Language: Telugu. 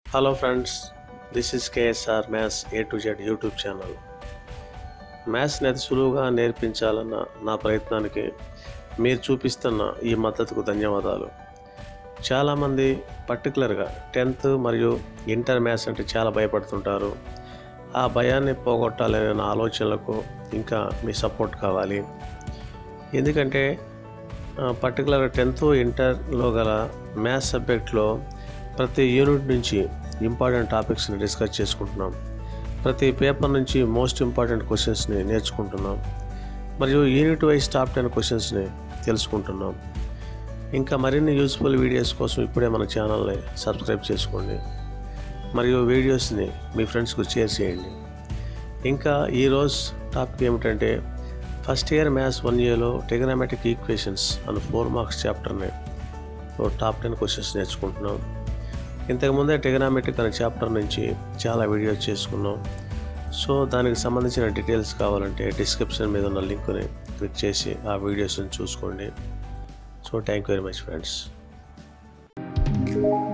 Hello friends, this is KSR maths A to Z YouTube channel. మ్యాథ్స్ని అతి సులువుగా నేర్పించాలన్న నా ప్రయత్నానికి మీరు చూపిస్తున్న ఈ మద్దతుకు ధన్యవాదాలు. చాలామంది పర్టికులర్గా 10th మరియు ఇంటర్ మ్యాథ్స్ అంటే చాలా భయపడుతుంటారు. ఆ భయాన్ని పోగొట్టాలనే నా ఆలోచనలకు ఇంకా మీ సపోర్ట్ కావాలి. ఎందుకంటే పర్టికులర్గా 10th ఇంటర్లో గల మ్యాథ్స్ సబ్జెక్ట్లో ప్రతి యూనిట్ నుంచి ఇంపార్టెంట్ టాపిక్స్ని డిస్కస్ చేసుకుంటున్నాం. ప్రతి పేపర్ నుంచి మోస్ట్ ఇంపార్టెంట్ క్వశ్చన్స్ని నేర్చుకుంటున్నాం. మరియు యూనిట్ వైజ్ టాప్ 10 క్వశ్చన్స్ని తెలుసుకుంటున్నాం. ఇంకా మరిన్ని యూస్ఫుల్ వీడియోస్ కోసం ఇప్పుడే మన ఛానల్ని సబ్స్క్రైబ్ చేసుకోండి మరియు వీడియోస్ని మీ ఫ్రెండ్స్కు షేర్ చేయండి. ఇంకా ఈరోజు టాపిక్ ఏమిటంటే ఫస్ట్ ఇయర్ మ్యాథ్స్ 1Aలో ట్రిగనోమెట్రిక్ ఈక్వేషన్స్ అన్న 4 మార్క్స్ చాప్టర్ని టాప్ 10 క్వశ్చన్స్ నేర్చుకుంటున్నాం. ఇంతకుముందే ట్రిగనోమెట్రిక్ అనే చాప్టర్ నుంచి చాలా వీడియోస్ చేసుకున్నాం. సో దానికి సంబంధించిన డీటెయిల్స్ కావాలంటే డిస్క్రిప్షన్ మీద ఉన్న లింక్ని క్లిక్ చేసి ఆ వీడియోస్ని చూసుకోండి. So thank you very much friends.